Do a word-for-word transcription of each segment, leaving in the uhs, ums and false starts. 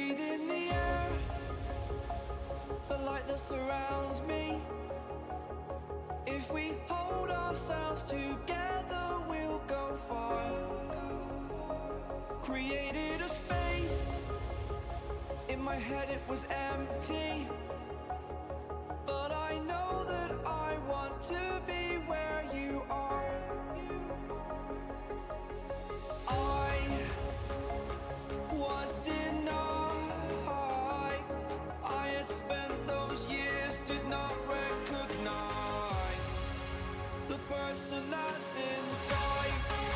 breathe in the air, the light that surrounds me. If we hold ourselves together, we'll go far. Created a space, in my head it was empty, but I know that I want to be where you are. I was denied, I had spent those years, did not recognize the person that's inside.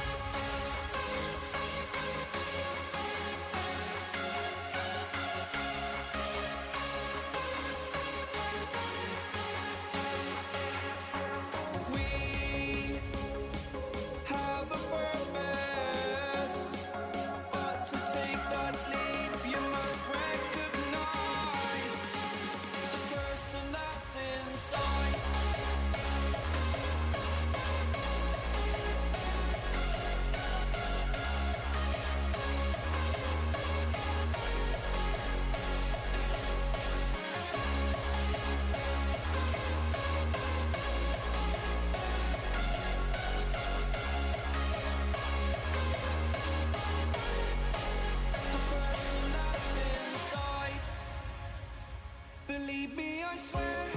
We have a purpose, but to take that leap you must recognize the person that's inside. The person that's inside. Believe me, I swear